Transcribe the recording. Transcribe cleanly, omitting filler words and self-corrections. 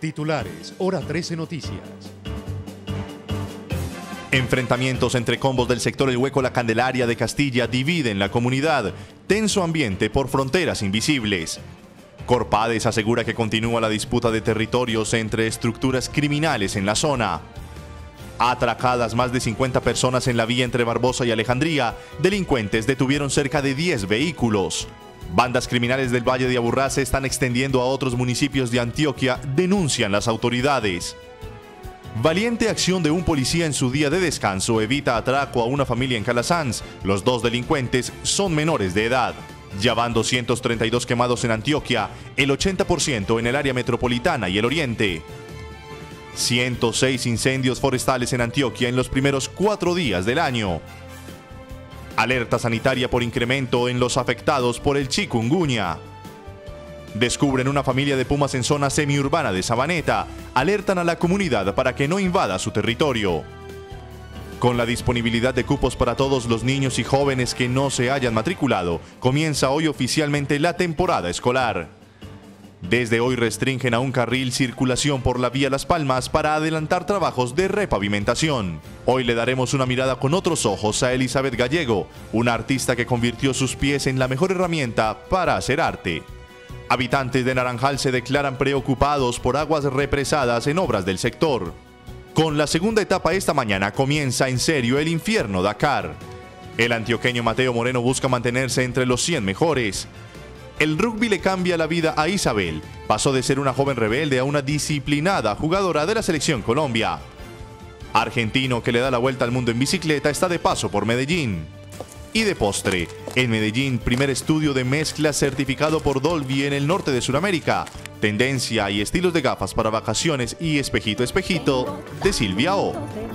Titulares, Hora 13 Noticias. Enfrentamientos entre combos del sector El Hueco La Candelaria de Castilla dividen la comunidad. Tenso ambiente por fronteras invisibles. Corpades asegura que continúa la disputa de territorios entre estructuras criminales en la zona. Atracadas más de 50 personas en la vía entre Barbosa y Alejandría, delincuentes detuvieron cerca de 10 vehículos. Bandas criminales del Valle de Aburrá se están extendiendo a otros municipios de Antioquia, denuncian las autoridades. Valiente acción de un policía en su día de descanso evita atraco a una familia en Calasanz. Los dos delincuentes son menores de edad. Ya van 232 quemados en Antioquia, el 80% en el área metropolitana y el oriente. 106 incendios forestales en Antioquia en los primeros 4 días del año. Alerta sanitaria por incremento en los afectados por el chikungunya. Descubren una familia de pumas en zona semiurbana de Sabaneta. Alertan a la comunidad para que no invada su territorio. Con la disponibilidad de cupos para todos los niños y jóvenes que no se hayan matriculado, comienza hoy oficialmente la temporada escolar. Desde hoy restringen a un carril circulación por la vía Las Palmas para adelantar trabajos de repavimentación. Hoy le daremos una mirada con otros ojos a Elizabeth Gallego, una artista que convirtió sus pies en la mejor herramienta para hacer arte. Habitantes de Naranjal se declaran preocupados por aguas represadas en obras del sector. Con la segunda etapa esta mañana comienza en serio el infierno Dakar. El antioqueño Mateo Moreno busca mantenerse entre los 100 mejores. El rugby le cambia la vida a Isabel. Pasó de ser una joven rebelde a una disciplinada jugadora de la Selección Colombia. Argentino que le da la vuelta al mundo en bicicleta está de paso por Medellín. Y de postre, en Medellín, primer estudio de mezcla certificado por Dolby en el norte de Sudamérica. Tendencia y estilos de gafas para vacaciones y espejito, espejito, de Silvia O.